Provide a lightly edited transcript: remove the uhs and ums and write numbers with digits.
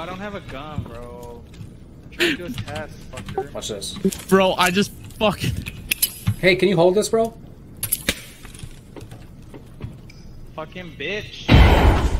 I don't have a gun, bro. I'm trying to do a test, fucker. Watch this. Bro, I just fucking... Hey, can you hold this, bro? Fucking bitch.